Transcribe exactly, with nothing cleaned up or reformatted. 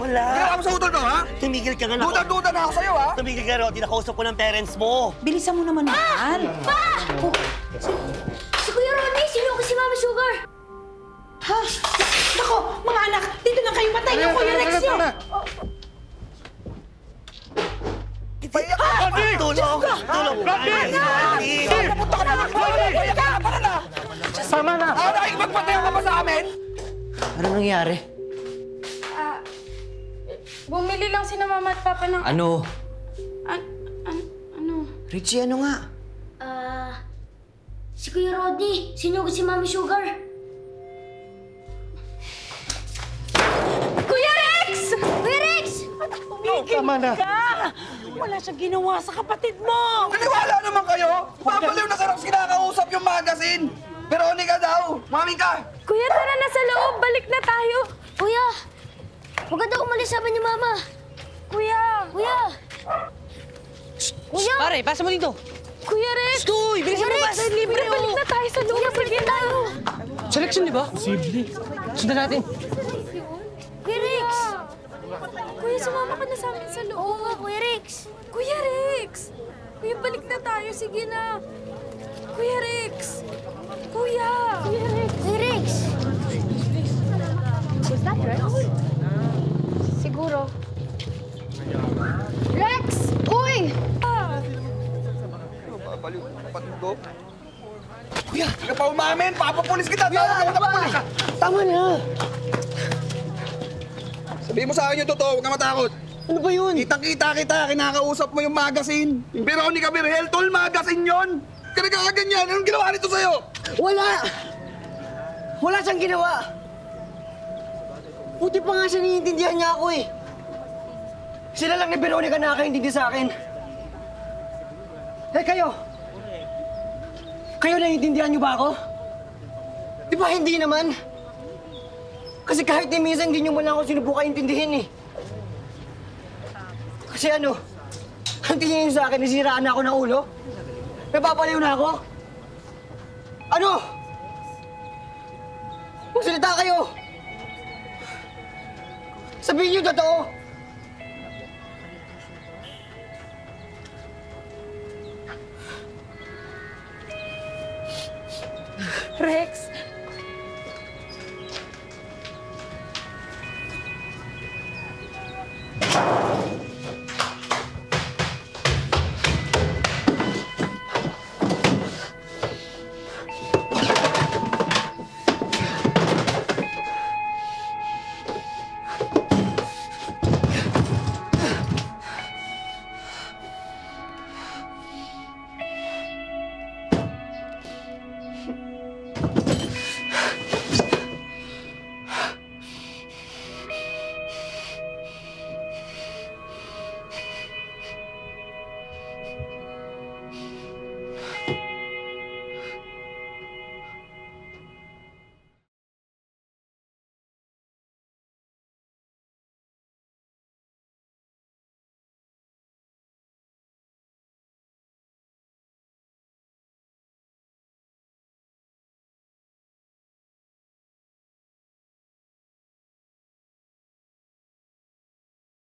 Wala. Ginawa mo sa utol ko, ha? Tumigil ka nga na. Duda-duda na ako sa'yo, ha? Tumigil ka, Roddy. Nakausap ko ng parents mo. Bilisan mo naman, mahal. Pa! Si, si Kuya Ronnie, sino ko si Mama Sugar? Ha? Nako, mga anak, dito na kayo. Patay niyo, Kuya Rex niyo. Paiyak ka! Roddy! Tulong! Tulong! Roddy! Roddy! Napunta ka na lang! Paiyak ka! Para na! Sama na! Ah, nakikipagpatayo ka ba sa amin? Ano nangyari? Ah, bumili lang si na Mama at Papa ng... Ano? An, an, ano? Richie, ano nga? Ah, si Kuya Rodney, sino ko si Mama Sugar? Kuya Rex! Kuya Rex! Tama na! Wala siyang ginawa sa kapatid mo. Naniwala naman kayo? Papaliw na sarap kinakausap yung magazine! Veronica daw! Mami ka! Kuya, tara na sa loob. Balik na tayo. Kuya! Huwag ka daw umalis sabi ni Mama. Kuya! Kuya! Kuya! Pare, pasa mo dito! Kuya Rex! Stoy! Bilisan mo Kuya ba? Rex! Libre Kuya, balik na tayo sa loob. Kuya, balik na tayo! Selection, di ba? Posible. Sundan natin. Kuya Rex! Kuya, sumama ka na sa amin sa loob. Oo nga, Kuya Rex! Kuya Rex! Kuya, balik na tayo. Sige na. Kuya Rex! Kuya! Kuya Rex! Kuya Rex! Was that Rex? Siguro. Rex! Uy! Ah! Papaliw yung kapatid ko. Kuya! Hindi ka pa umamin! Papapulis kita! Tawag ka papapulis! Tama na! Sabihin mo sa akin yung totoo, huwag ka matakot. Ano ba yun? Kitang-kita kita, kinakausap mo yung magazine. Yung Veronica Virgel, tol, magazine yun! Kanagaganyan, anong ginawa nito sa'yo? Wala! Wala siyang ginawa! Buti pa nga siya naiintindihan niya ako eh. Sila lang ni Veronica nakakaintindi sa akin. Eh kayo? Kayo naiintindihan niyo ba ako? Di ba hindi naman? Kasi kahit ni minsan hindi niyo man lang ako sinubukan intindihin eh. Kasi ano, ang tingin niyo sa akin, nasiraan na ako ng ulo? Napapaliw na ako? Ano? Magsalita kayo! Sabihin niyo totoo!